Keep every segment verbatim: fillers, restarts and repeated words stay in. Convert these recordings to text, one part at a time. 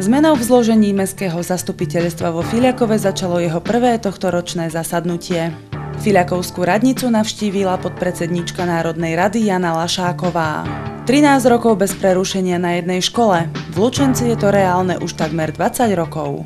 Zmenou v zložení mestského zastupiteľstva vo Filiakove začalo jeho prvé tohtoročné zasadnutie. Filiakovskú radnicu navštívila podpredsedníčka Národnej rady Jana Lašáková. trinásť rokov bez prerušenia na jednej škole. V Lučenci je to reálne už takmer dvadsať rokov.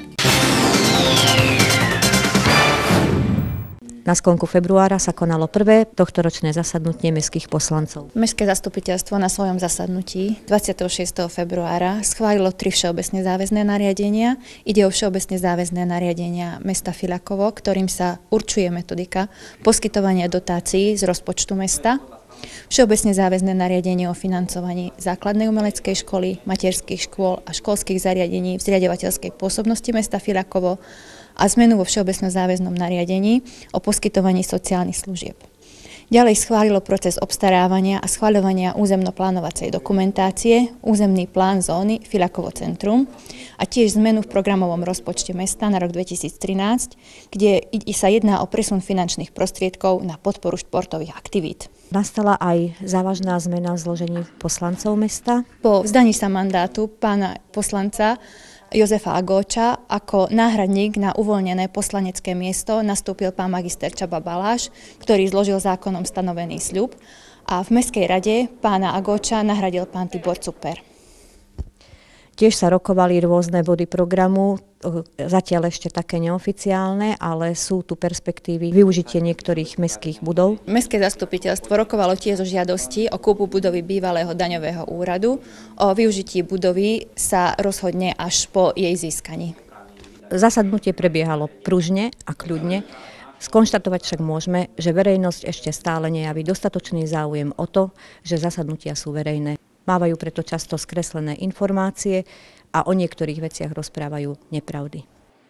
Na sklonku februára sa konalo prvé tohtoročné zasadnutie mestských poslancov. Mestské zastupiteľstvo na svojom zasadnutí dvadsiateho šiesteho februára schválilo tri všeobecne záväzné nariadenia. Ide o všeobecne záväzné nariadenia mesta Filiakovo, ktorým sa určuje metodika poskytovania dotácií z rozpočtu mesta. Všeobecne záväzné nariadenie o financovaní základnej umeleckej školy, materských škôl a školských zariadení v zriaďovateľskej pôsobnosti mesta Filiakovo a zmenu vo všeobecne záväznom nariadení o poskytovaní sociálnych služieb. Ďalej schválilo proces obstarávania a schvaľovania územno-plánovacej dokumentácie, územný plán zóny Filiakovo centrum a tiež zmenu v programovom rozpočte mesta na rok dvetisíctrinásť, kde sa jedná o presun finančných prostriedkov na podporu športových aktivít. Nastala aj závažná zmena v zložení poslancov mesta. Po vzdaní sa mandátu pána poslanca Jozefa Agóča ako náhradník na uvoľnené poslanecké miesto nastúpil pán magister Csaba Baláš, ktorý zložil zákonom stanovený sľub, a v mestskej rade pána Agóča nahradil pán Tibor Cuper. Tiež sa rokovali rôzne body programu, zatiaľ ešte také neoficiálne, ale sú tu perspektívy využitie niektorých mestských budov. Mestské zastupiteľstvo rokovalo tiež o žiadosti o kúpu budovy bývalého daňového úradu. O využití budovy sa rozhodne až po jej získaní. Zasadnutie prebiehalo pružne a kľudne. Skonštatovať však môžeme, že verejnosť ešte stále nejaví dostatočný záujem o to, že zasadnutia sú verejné. Mávajú preto často skreslené informácie a o niektorých veciach rozprávajú nepravdy.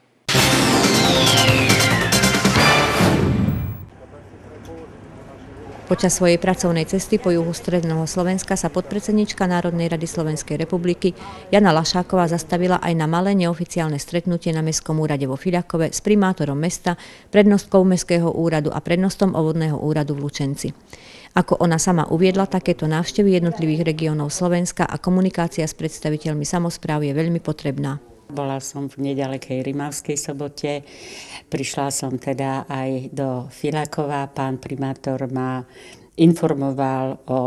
Počas svojej pracovnej cesty po juhu stredného Slovenska sa podpredsedníčka Národnej rady Slovenskej republiky Jana Lašáková zastavila aj na malé neoficiálne stretnutie na Mestskom úrade vo Filiakove s primátorom mesta, prednostkou Mestského úradu a prednostom obvodného úradu v Lučenci. Ako ona sama uviedla, takéto návštevy jednotlivých regiónov Slovenska a komunikácia s predstaviteľmi samospráv je veľmi potrebná. Bola som v nedalekej Rimavskej Sobote, prišla som teda aj do Filiakova, pán primátor ma informoval o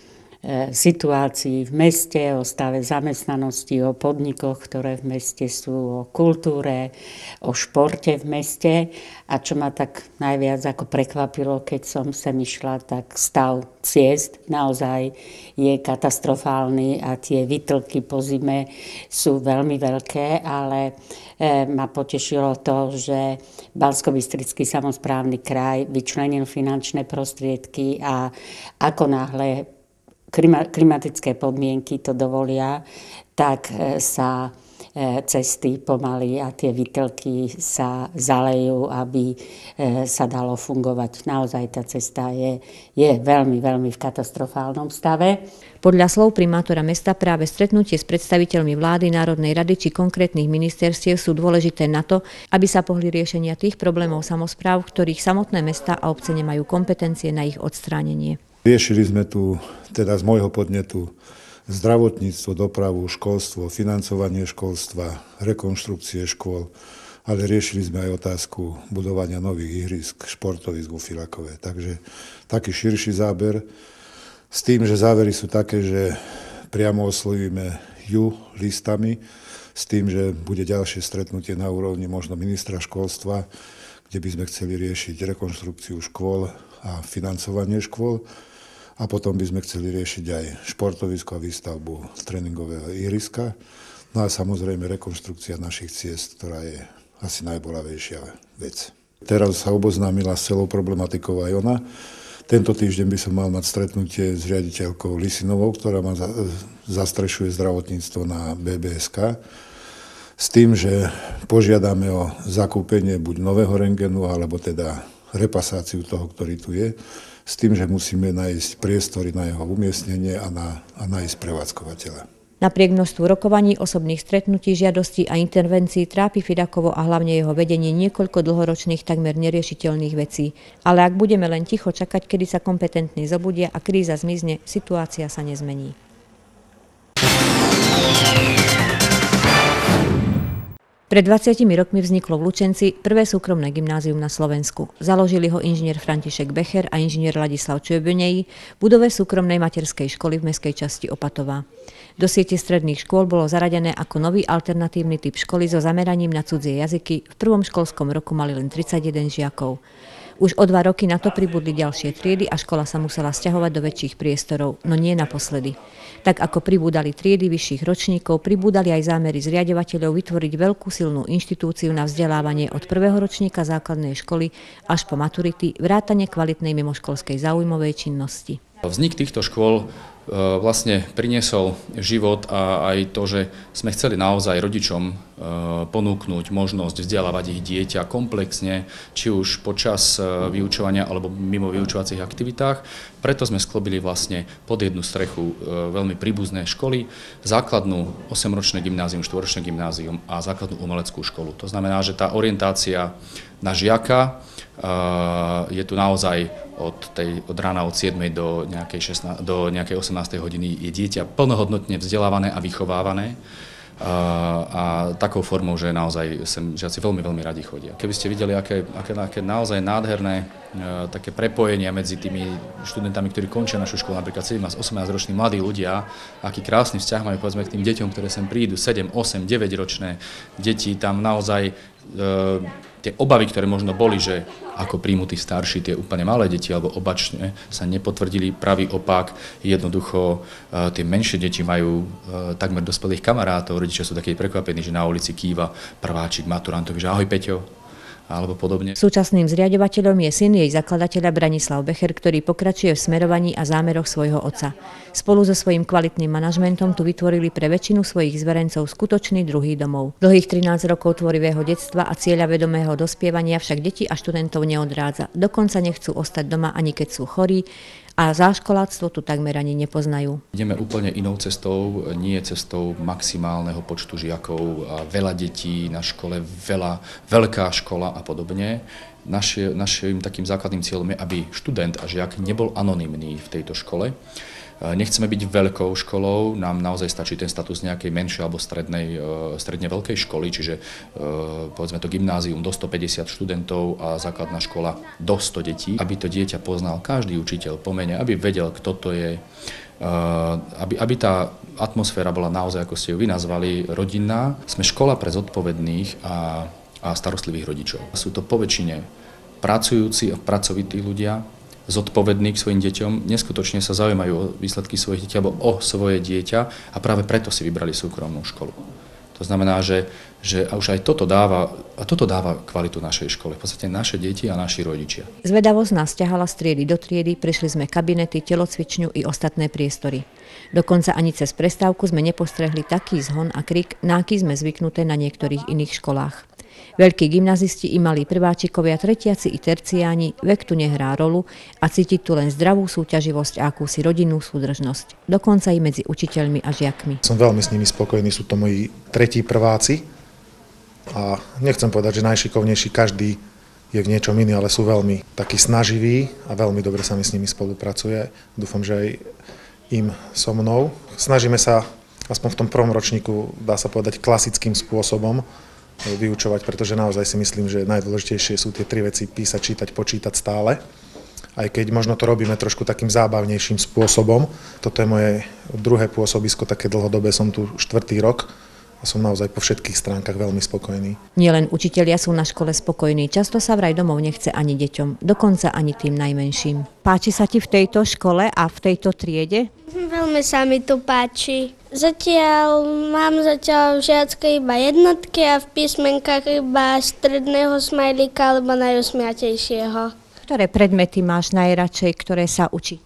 e, situácii v meste, o stave zamestnanosti, o podnikoch, ktoré v meste sú, o kultúre, o športe v meste. A čo ma tak najviac ako prekvapilo, keď som sem išla, tak stav ciest naozaj je katastrofálny a tie výtlky po zime sú veľmi veľké, ale e, ma potešilo to, že Banskobystrický samosprávny kraj vyčlenil finančné prostriedky a ako náhle klimatické podmienky to dovolia, tak e, sa cesty pomaly a tie výtlky sa zalejú, aby sa dalo fungovať. Naozaj tá cesta je, je veľmi, veľmi v katastrofálnom stave. Podľa slov primátora mesta práve stretnutie s predstaviteľmi vlády, Národnej rady či konkrétnych ministerstiev sú dôležité na to, aby sa pohli riešenia tých problémov samospráv, ktorých samotné mestá a obce nemajú kompetencie na ich odstránenie. Riešili sme tu, teda z môjho podnetu, zdravotníctvo, dopravu, školstvo, financovanie školstva, rekonštrukcie škôl, ale riešili sme aj otázku budovania nových ihrisk, športovísk vo Filiakove. Takže taký širší záber s tým, že závery sú také, že priamo oslovíme ju listami, s tým, že bude ďalšie stretnutie na úrovni možno ministra školstva, kde by sme chceli riešiť rekonštrukciu škôl a financovanie škôl. A potom by sme chceli riešiť aj športovisko a výstavbu tréningového ihriska. No a samozrejme rekonštrukcia našich ciest, ktorá je asi najbolavejšia vec. Teraz sa oboznámila s celou problematikou aj ona. Tento týždeň by som mal mať stretnutie s riaditeľkou Lisinovou, ktorá ma zastrešuje zdravotníctvo na bé bé es ká. S tým, že požiadame o zakúpenie buď nového rentgenu, alebo teda repasáciu toho, ktorý tu je. S tým, že musíme nájsť priestory na jeho umiestnenie a, na, a nájsť prevádzkovateľa. Napriek množstvu rokovaní, osobných stretnutí, žiadostí a intervencií trápi Filiakovo a hlavne jeho vedenie niekoľko dlhoročných, takmer neriešiteľných vecí. Ale ak budeme len ticho čakať, kedy sa kompetentní zobudia a kríza zmizne, situácia sa nezmení. Pred dvadsiatimi rokmi vzniklo v Lučenci prvé súkromné gymnázium na Slovensku. Založili ho inžinier František Becher a inžinier Ladislav Čöbönej v budove súkromnej materskej školy v mestskej časti Opatová. Do siete stredných škôl bolo zaradené ako nový alternatívny typ školy so zameraním na cudzie jazyky. V prvom školskom roku mali len tridsaťjeden žiakov. Už o dva roky na to pribudli ďalšie triedy a škola sa musela sťahovať do väčších priestorov, no nie naposledy. Tak ako pribúdali triedy vyšších ročníkov, pribúdali aj zámery zriaďovateľov vytvoriť veľkú silnú inštitúciu na vzdelávanie od prvého ročníka základnej školy až po maturity, vrátane kvalitnej mimoškolskej záujmovej činnosti. Vznik týchto škôl vlastne priniesol život a aj to, že sme chceli naozaj rodičom ponúknuť možnosť vzdelávať ich dieťa komplexne, či už počas vyučovania alebo mimo vyučovacích aktivitách. Preto sme sklobili vlastne pod jednu strechu veľmi príbuzné školy, základnú osemročné gymnázium, štvoročné gymnázium a základnú umeleckú školu. To znamená, že tá orientácia na žiaka je tu naozaj od, tej, od rána od siedmej do nejakej, šestnástej, do nejakej osemnástej hodiny je dieťa plnohodnotne vzdelávané a vychovávané. A takou formou, že naozaj sem žiaci veľmi, veľmi radi chodia. Keby ste videli, aké, aké, aké naozaj nádherné také prepojenia medzi tými študentami, ktorí končia našu školu, napríklad sedemnásť osemnásť roční mladí ľudia, aký krásny vzťah majú povedzme k tým deťom, ktoré sem prídu, sedem, osem, deväť ročné deti, tam naozaj e, tie obavy, ktoré možno boli, že ako príjmu tí starší, tie úplne malé deti, alebo obačne, sa nepotvrdili, pravý opak. Jednoducho e, tie menšie deti majú e, takmer dospelých kamarátov, rodičia sú takí prekvapení, že na ulici kýva prváčik maturantovi, že ahoj Peťo, alebo podobne. Súčasným zriaďovateľom je syn jej zakladateľa Branislav Becher, ktorý pokračuje v smerovaní a zámeroch svojho otca. Spolu so svojím kvalitným manažmentom tu vytvorili pre väčšinu svojich zverencov skutočný druhý domov. Dlhých trinásť rokov tvorivého detstva a cieľavedomého dospievania však deti a študentov neodrádza. Dokonca nechcú ostať doma ani keď sú chorí, a záškoláctvo tu takmer ani nepoznajú. Ideme úplne inou cestou, nie cestou maximálneho počtu žiakov, a veľa detí na škole, veľa, veľká škola a podobne. Naši, našim takým základným cieľom je, aby študent a žiak nebol anonymný v tejto škole. Nechceme byť veľkou školou, nám naozaj stačí ten status nejakej menšej alebo strednej, stredne veľkej školy, čiže povedzme to gymnázium do stopäťdesiat študentov a základná škola do sto detí, aby to dieťa poznal každý učiteľ po mene, aby vedel, kto to je, aby, aby tá atmosféra bola naozaj, ako ste ju vy nazvali, rodinná. Sme škola pre zodpovedných a, a starostlivých rodičov. Sú to poväčšine pracujúci a pracovití ľudia, zodpovední k svojim deťom, neskutočne sa zaujímajú o výsledky svojich detí alebo o svoje dieťa a práve preto si vybrali súkromnú školu. To znamená, že, že už aj toto dáva, a toto dáva kvalitu našej škole, v podstate naše deti a naši rodičia. Zvedavosť nás ťahala z triedy do triedy, prešli sme kabinety, telocvičňu i ostatné priestory. Dokonca ani cez prestávku sme nepostrehli taký zhon a krik, na aký sme zvyknuté na niektorých iných školách. Veľkí gymnazisti i malí prváčikovia, tretiaci i terciáni, vek tu nehrá rolu a cítiť tu len zdravú súťaživosť a akúsi rodinnú súdržnosť. Dokonca i medzi učiteľmi a žiakmi. Som veľmi s nimi spokojný, sú to moji tretí prváci a nechcem povedať, že najšikovnejší, každý je v niečom iný, ale sú veľmi takí snaživí a veľmi dobre sa mi s nimi spolupracuje. Dúfam, že aj im so mnou. Snažíme sa aspoň v tom prvom ročníku, dá sa povedať, klasickým spôsobom vyučovať, pretože naozaj si myslím, že najdôležitejšie sú tie tri veci: písať, čítať, počítať stále. Aj keď možno to robíme trošku takým zábavnejším spôsobom. Toto je moje druhé pôsobisko, také dlhodobé, som tu štvrtý rok a som naozaj po všetkých stránkach veľmi spokojný. Nielen učitelia sú na škole spokojní, často sa vraj domov nechce ani deťom, dokonca ani tým najmenším. Páči sa ti v tejto škole a v tejto triede? Veľmi sa mi tu páči. Zatiaľ mám zatiaľ v žiackej iba jednotky a v písmenkách iba stredného smajlíka alebo najusmiatejšieho. Ktoré predmety máš najradšej, ktoré sa učí?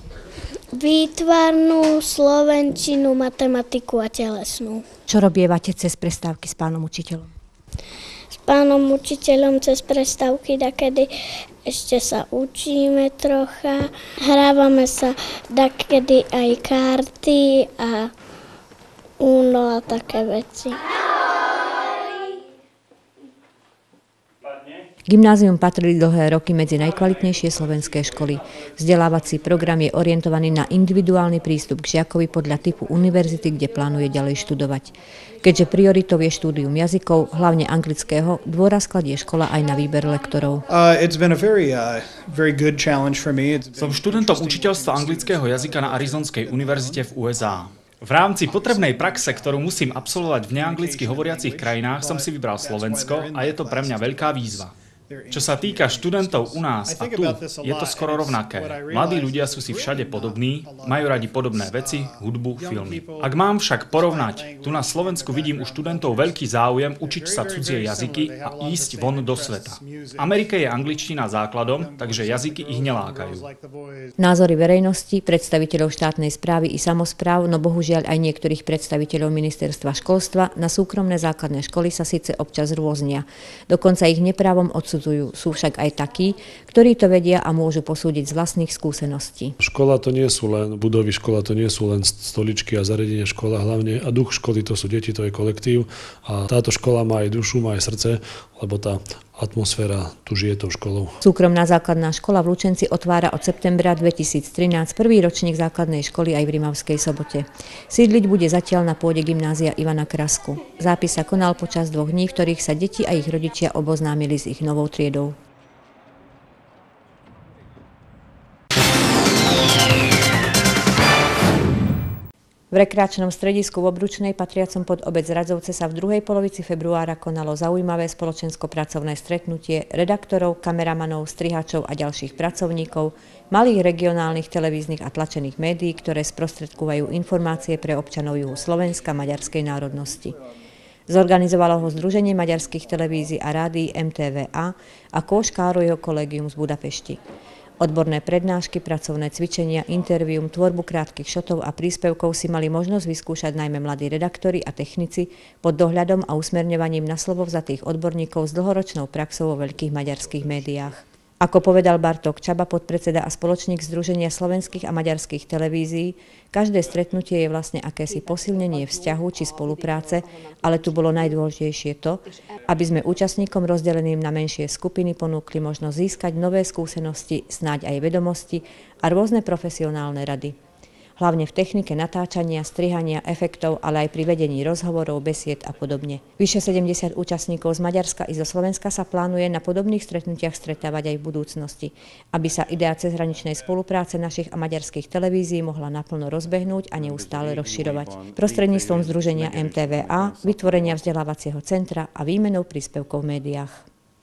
Výtvarnú, slovenčinu, matematiku a telesnú. Čo robievate cez prestávky s pánom učiteľom? S pánom učiteľom cez prestávky dakedy ešte sa učíme trocha. Hrávame sa dakedy aj karty a Uno a také veci. Gymnázium patrili dlhé roky medzi najkvalitnejšie slovenské školy. Vzdelávací program je orientovaný na individuálny prístup k žiakovi podľa typu univerzity, kde plánuje ďalej študovať. Keďže prioritou je štúdium jazykov, hlavne anglického, dôraz kladie škola aj na výber lektorov. Uh, it's been a very, uh, very good challenge for me. Som študentom učiteľstva anglického jazyka na Arizonskej univerzite v ú es á. V rámci potrebnej praxe, ktorú musím absolvovať v neanglicky hovoriacich krajinách, som si vybral Slovensko a je to pre mňa veľká výzva. Čo sa týka študentov u nás a tu, je to skoro rovnaké. Mladí ľudia sú si všade podobní, majú radi podobné veci, hudbu, filmy. Ak mám však porovnať, tu na Slovensku vidím u študentov veľký záujem učiť sa cudzie jazyky a ísť von do sveta. V Amerike je angličtina základom, takže jazyky ich nelákajú. Názory verejnosti, predstaviteľov štátnej správy i samospráv, no bohužiaľ aj niektorých predstaviteľov ministerstva školstva na súkromné základné školy sa síce občas rôznia. Dokonca ich neprávom odsudzujú. Sú však aj takí, ktorí to vedia a môžu posúdiť z vlastných skúseností. Škola to nie sú len budovy, škola to nie sú len stoličky a zariadenia, škola hlavne a duch školy to sú deti, to je kolektív a táto škola má aj dušu, má aj srdce, lebo tá atmosféra tu žije tou školou. Súkromná základná škola v Lučenci otvára od septembra dvetisíctrinásť prvý ročník základnej školy aj v Rimavskej Sobote. Sídliť bude zatiaľ na pôde gymnázia Ivana Krasku. Zápis sa konal počas dvoch dní, v ktorých sa deti a ich rodičia oboznámili s ich novou triedou. V rekreačnom stredisku v Obručnej, patriacom pod obec Radzovce, sa v druhej polovici februára konalo zaujímavé spoločensko-pracovné stretnutie redaktorov, kameramanov, strihačov a ďalších pracovníkov malých regionálnych televíznych a tlačených médií, ktoré sprostredkujú informácie pre občanov juhu Slovenska maďarskej národnosti. Zorganizovalo ho Združenie maďarských televízií a rádií em té vé á a Kóš Károlyho kolegium z Budapešti. Odborné prednášky, pracovné cvičenia, intervium, tvorbu krátkych šotov a príspevkov si mali možnosť vyskúšať najmä mladí redaktori a technici pod dohľadom a usmerňovaním na slovo vzatých odborníkov s dlhoročnou praxou vo veľkých maďarských médiách. Ako povedal Bartók Csaba, podpredseda a spoločník Združenia slovenských a maďarských televízií, každé stretnutie je vlastne akési posilnenie vzťahu či spolupráce, ale tu bolo najdôležitejšie to, aby sme účastníkom rozdeleným na menšie skupiny ponúkli možnosť získať nové skúsenosti, snáď aj vedomosti a rôzne profesionálne rady. Hlavne v technike natáčania, strihania, efektov, ale aj pri vedení rozhovorov, besied a podobne. Vyše sedemdesiat účastníkov z Maďarska i zo Slovenska sa plánuje na podobných stretnutiach stretávať aj v budúcnosti, aby sa idea cezhraničnej spolupráce našich a maďarských televízií mohla naplno rozbehnúť a neustále rozširovať. Prostredníctvom Združenia em té vé á, vytvorenia vzdelávacieho centra a výmenou príspevkov v médiách.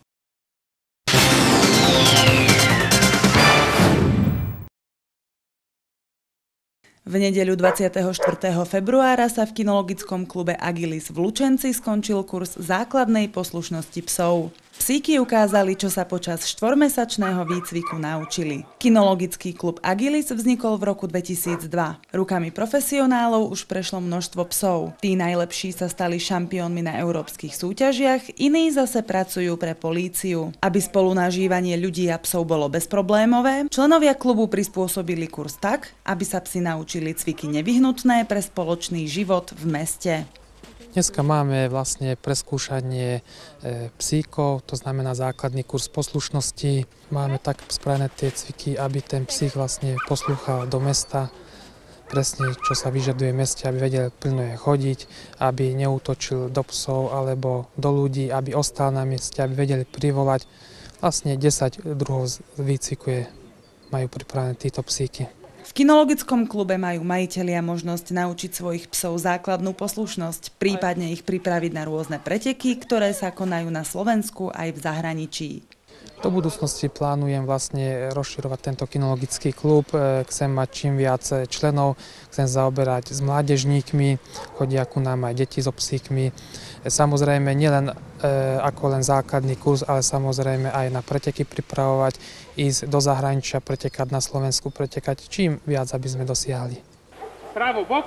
V nedeľu dvadsiateho štvrtého februára sa v kinologickom klube Agilis v Lučenci skončil kurz základnej poslušnosti psov. Psíky ukázali, čo sa počas štvormesačného výcviku naučili. Kinologický klub Agilis vznikol v roku dvetisícdva. Rukami profesionálov už prešlo množstvo psov. Tí najlepší sa stali šampiónmi na európskych súťažiach, iní zase pracujú pre políciu. Aby spolunažívanie ľudí a psov bolo bezproblémové, členovia klubu prispôsobili kurz tak, aby sa psi naučili cviky nevyhnutné pre spoločný život v meste. Dneska máme vlastne preskúšanie psíkov, to znamená základný kurz poslušnosti. Máme tak spravené tie cviky, aby ten psík vlastne poslúchal do mesta, presne čo sa vyžaduje v meste, aby vedel plne chodiť, aby neútočil do psov alebo do ľudí, aby ostal na mieste, aby vedeli privolať. Vlastne desať druhov výcviku je, majú pripravené títo psíky. V kinologickom klube majú majitelia možnosť naučiť svojich psov základnú poslušnosť, prípadne ich pripraviť na rôzne preteky, ktoré sa konajú na Slovensku aj v zahraničí. Do budúcnosti plánujem vlastne rozširovať tento kinologický klub, chcem mať čím viac členov, chcem zaoberať s mládežníkmi, chodia ku nám aj deti so psíkmi. Samozrejme nielen e, ako len základný kurz, ale samozrejme aj na preteky pripravovať, ísť do zahraničia, pretekať na Slovensku, pretekať čím viac, aby sme dosiahli. Právo bok,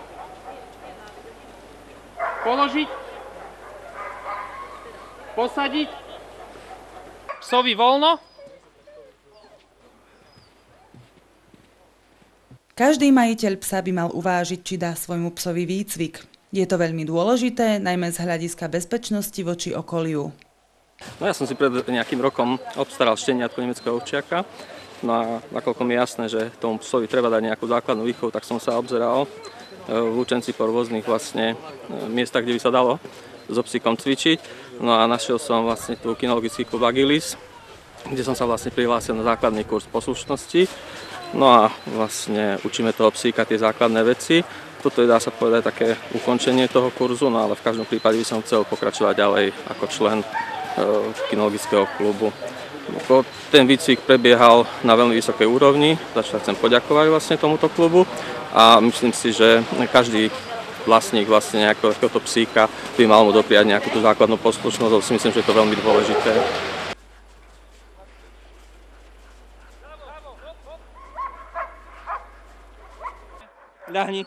položiť, posadiť, psovi voľno. Každý majiteľ psa by mal uvážiť, či dá svojmu psovi výcvik. Je to veľmi dôležité, najmä z hľadiska bezpečnosti voči okoliu. No ja som si pred nejakým rokom obstaral šteniatko nemeckého ovčiaka. No a nakoľko mi je jasné, že tomu psovi treba dať nejakú základnú výchovu, tak som sa obzeral v Lučenci po rôznych vlastne miestach, kde by sa dalo so psíkom cvičiť. No a našiel som vlastne tu kinologický klub Agilis, kde som sa vlastne prihlásil na základný kurz poslušnosti. No a vlastne učíme toho psíka tie základné veci. Toto je, dá sa povedať, také ukončenie toho kurzu, no ale v každom prípade by som chcel pokračovať ďalej ako člen kinologického klubu. Ten výcvik prebiehal na veľmi vysokej úrovni, za čo chcem poďakovať vlastne tomuto klubu a myslím si, že každý vlastník vlastne nejakého takéhoto psíka by mal mu dopriať nejakú tú základnú poslušnosť, lebo si myslím, že je to veľmi dôležité. Ľahni.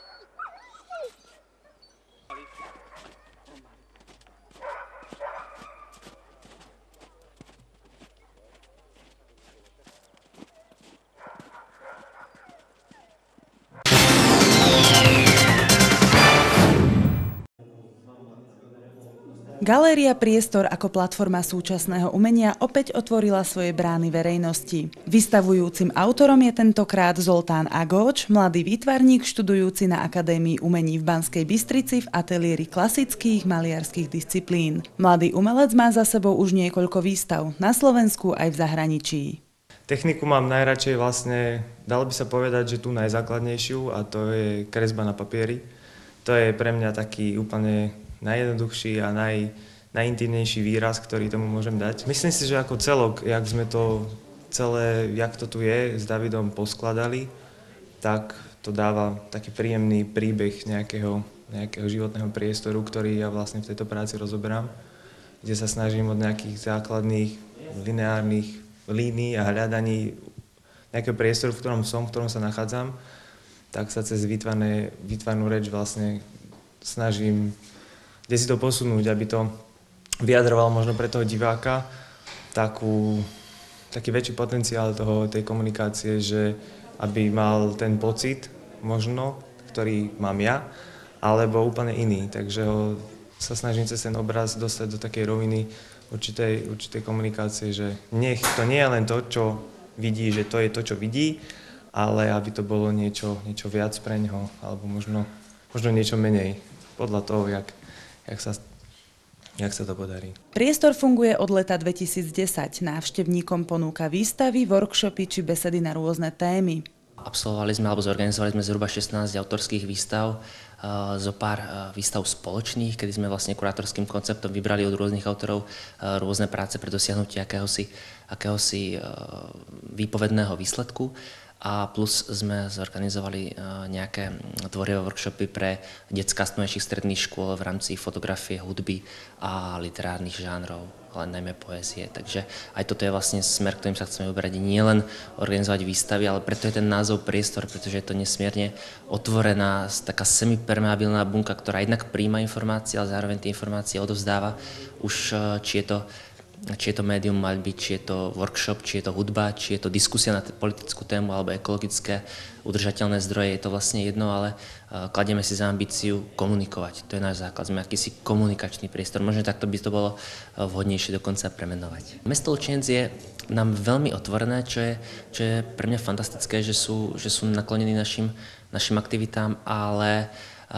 Galéria Priestor ako platforma súčasného umenia opäť otvorila svoje brány verejnosti. Vystavujúcim autorom je tentokrát Zoltán Agóč, mladý výtvarník študujúci na Akadémii umení v Banskej Bystrici v ateliéri klasických maliarských disciplín. Mladý umelec má za sebou už niekoľko výstav na Slovensku aj v zahraničí. Techniku mám najradšej vlastne, dalo by sa povedať, že tú najzákladnejšiu, a to je kresba na papieri. To je pre mňa taký úplne najjednoduchší a naj, najintímnejší výraz, ktorý tomu môžem dať. Myslím si, že ako celok, jak sme to celé, jak to tu je, s Davidom poskladali, tak to dáva taký príjemný príbeh nejakého, nejakého životného priestoru, ktorý ja vlastne v tejto práci rozoberám, kde sa snažím od nejakých základných lineárnych línií a hľadaní nejakého priestoru, v ktorom som, v ktorom sa nachádzam, tak sa cez výtvarné, výtvarnú reč vlastne snažím kde si to posunúť, aby to vyjadroval možno pre toho diváka takú, taký väčší potenciál toho, tej komunikácie, že aby mal ten pocit možno, ktorý mám ja, alebo úplne iný. Takže ho sa snažím cez ten obraz dostať do takej roviny určitej, určitej komunikácie, že nech to nie je len to, čo vidí, že to je to, čo vidí, ale aby to bolo niečo, niečo viac pre ňoho, alebo možno, možno niečo menej, podľa toho, jak Jak sa, jak sa to podarí. Priestor funguje od leta dvetisícdesať. Návštevníkom ponúka výstavy, workshopy či besedy na rôzne témy. Absolvovali sme alebo zorganizovali sme zhruba šestnásť autorských výstav, zo pár výstav spoločných, kedy sme vlastne kurátorským konceptom vybrali od rôznych autorov rôzne práce pre dosiahnutie akéhosi, akéhosi výpovedného výsledku. A plus sme zorganizovali nejaké tvorivé workshopy pre detská z menších stredných škôl v rámci fotografie, hudby a literárnych žánrov, ale najmä poézie. Takže aj toto je vlastne smer, ktorým sa chceme uberať. Nie len organizovať výstavy, ale preto je ten názov Priestor, pretože je to nesmierne otvorená, taká semipermeabilná bunka, ktorá jednak prijíma informácie, ale zároveň tie informácie odovzdáva. Už či je to či je to médium maľby, či je to workshop, či je to hudba, či je to diskusia na politickú tému alebo ekologické udržateľné zdroje, je to vlastne jedno, ale kladieme si za ambíciu komunikovať. To je náš základ, sme akýsi komunikačný priestor. Možno takto by to bolo vhodnejšie dokonca premenovať. Mesto Lučenec je nám veľmi otvorené, čo je, čo je pre mňa fantastické, že sú, že sú naklonení našim, našim aktivitám, ale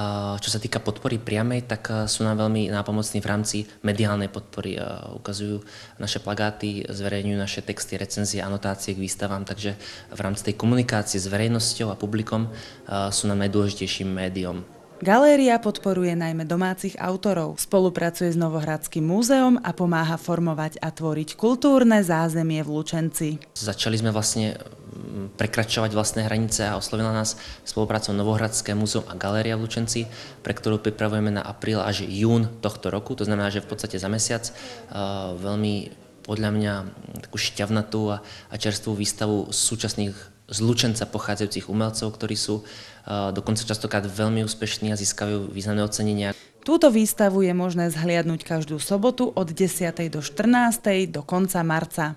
čo sa týka podpory priamej, tak sú nám veľmi nápomocní v rámci mediálnej podpory. Ukazujú naše plagáty, zverejňujú naše texty, recenzie, anotácie k výstavám, takže v rámci tej komunikácie s verejnosťou a publikom sú nám najdôležitejším médiom. Galéria podporuje najmä domácich autorov, spolupracuje s Novohradským múzeom a pomáha formovať a tvoriť kultúrne zázemie v Lučenci. Začali sme vlastne prekračovať vlastné hranice a oslovila nás spoluprácou Novohradské múzeum a Galéria v Lučenci, pre ktorú pripravujeme na apríl až jún tohto roku, to znamená, že v podstate za mesiac veľmi podľa mňa takú šťavnatú a, a čerstvú výstavu súčasných z Lučenca pochádzajúcich umelcov, ktorí sú uh, dokonca častokrát veľmi úspešní a získajú významné ocenenia. Túto výstavu je možné zhliadnúť každú sobotu od desiatej do štrnástej do konca marca.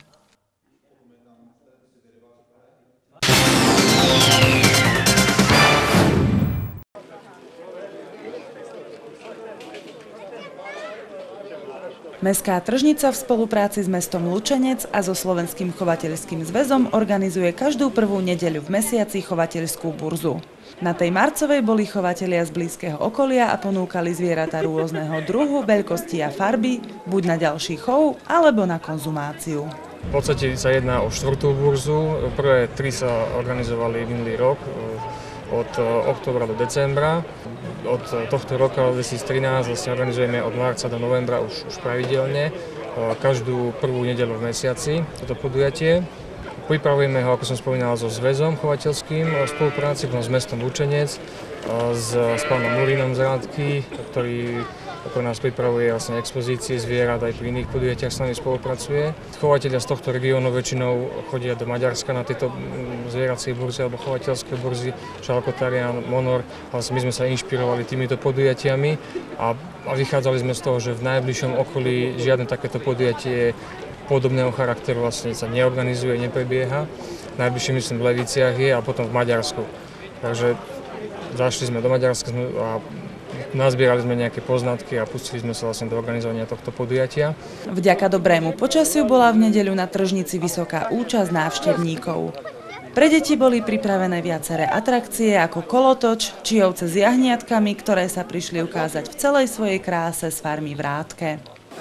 Mestská tržnica v spolupráci s mestom Lučenec a so Slovenským chovateľským zväzom organizuje každú prvú nedeľu v mesiaci chovateľskú burzu. Na tej marcovej boli chovatelia z blízkeho okolia a ponúkali zvieratá rôzneho druhu, veľkosti a farby, buď na ďalší chov, alebo na konzumáciu. V podstate sa jedná o štvrtú burzu. Prvé tri sa organizovali minulý rok, od októbra do decembra. Od tohto roka dvetisíctrinásť vlastne organizujeme od marca do novembra už, už pravidelne, každú prvú nedeľu v mesiaci toto podujatie. Pripravujeme ho, ako som spomínal, so zväzom chovateľským v spolupráci s mestom Lučenec, s, s pánom Murínom z Rádky, ktorý ako nás pripravuje vlastne expozície zvierat, aj pri iných podujatiach s nami spolupracuje. Chovatelia z tohto regiónu väčšinou chodia do Maďarska na tieto zvieracie burzy alebo chovateľské burzy, Šalkotarian, Monor. Vlastne my sme sa inšpirovali týmito podujatiami a, a vychádzali sme z toho, že v najbližšom okolí žiadne takéto podujatie podobného charakteru vlastne sa neorganizuje, neprebieha. Najbližšie myslím v Leviciach je a potom v Maďarsku. Takže zašli sme do Maďarska a nazbierali sme nejaké poznatky a pustili sme sa vlastne do organizovania tohto podujatia. Vďaka dobrému počasiu bola v nedeľu na tržnici vysoká účasť návštevníkov. Pre deti boli pripravené viaceré atrakcie ako kolotoč či ovce s jahniatkami, ktoré sa prišli ukázať v celej svojej kráse z farmy v Rádke.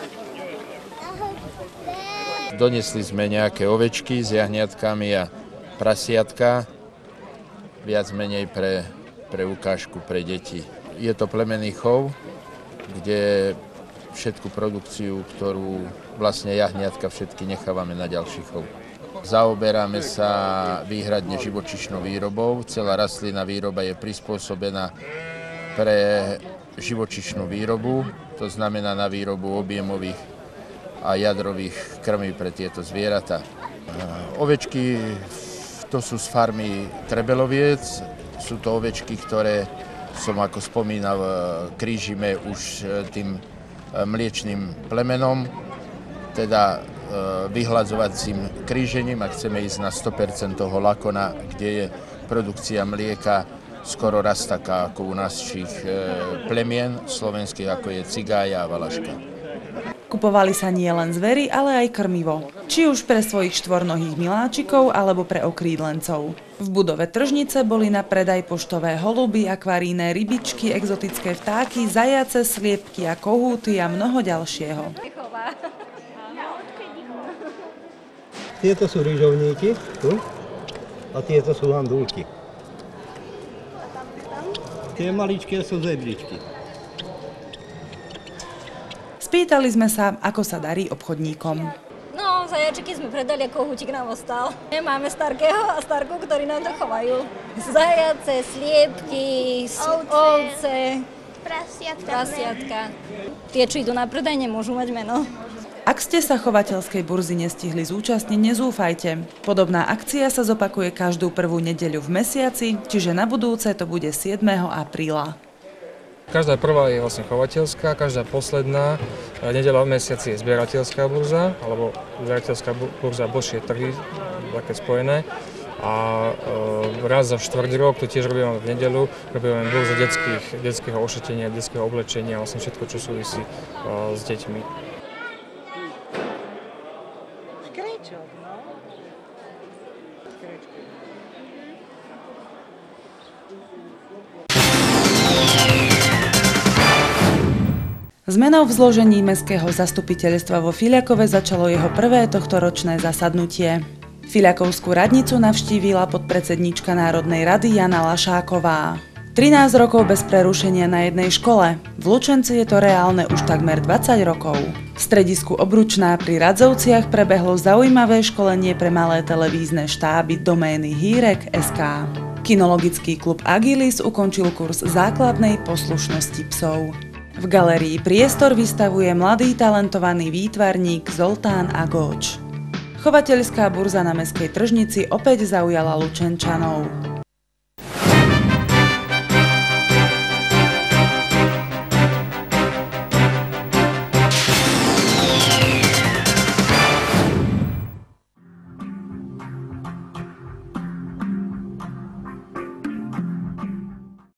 Donesli sme nejaké ovečky s jahniatkami a prasiatka, viac menej pre, pre ukážku pre deti. Je to plemenný chov, kde všetku produkciu, ktorú vlastne jahniatka všetky nechávame na ďalší chov. Zaoberáme sa výhradne živočíšnou výrobou. Celá rastlinná výroba je prispôsobená pre živočíšnu výrobu, to znamená na výrobu objemových a jadrových krmí pre tieto zvieratá. Ovečky, to sú z farmy Trebeloviec, sú to ovečky, ktoré som, ako spomínal, krížime už tým mliečným plemenom, teda vyhľadzovacím krížením a chceme ísť na sto percent toho lakona, kde je produkcia mlieka skoro raz taká ako u našich plemien slovenských, ako je cigája a valaška. Kupovali sa nie len zvery, ale aj krmivo. Či už pre svojich štvornohých miláčikov, alebo pre okrídlencov. V budove tržnice boli na predaj poštové holuby, akvarijné rybičky, exotické vtáky, zajace, sliepky a kohúty a mnoho ďalšieho. Tieto sú ryžovníky, tu, a tieto sú handulky. Tie maličké sú zebričky. Spýtali sme sa, ako sa darí obchodníkom. No, zajačiky sme predali, ako kohútik nám ostal. Máme starkého a starku, ktorí nám to chovajú. Zajace, sliepky, ovce, ovce prasiatka. prasiatka. Tie, čo idú na predaj, nemôžu mať meno. Ak ste sa chovateľskej burzy nestihli zúčastniť, nezúfajte. Podobná akcia sa zopakuje každú prvú nedeľu v mesiaci, čiže na budúce to bude siedmeho apríla. Každá prvá je vlastne chovateľská, každá posledná nedeľa v mesiaci je zbierateľská burza, alebo zbierateľská burza božšie trhy, také spojené. A e, raz za štvrť rok, to tiež robíme v nedeľu, robíme burzu detských, detského ošetenia, detského oblečenia, vlastne všetko, čo súvisí e, s deťmi. Zmenou v zložení mestského zastupiteľstva vo Filiakove začalo jeho prvé tohtoročné zasadnutie. Filiakovskú radnicu navštívila podpredsedníčka Národnej rady Jana Lašáková. trinásť rokov bez prerušenia na jednej škole. V Lučenci je to reálne už takmer dvadsať rokov. V stredisku Obručná pri Radzovciach prebehlo zaujímavé školenie pre malé televízne štáby domény hírek bodka es ká. Kinologický klub Agilis ukončil kurz základnej poslušnosti psov. V galérii Priestor vystavuje mladý talentovaný výtvarník Zoltán Agóč. Chovateľská burza na Mestskej tržnici opäť zaujala Lučenčanov.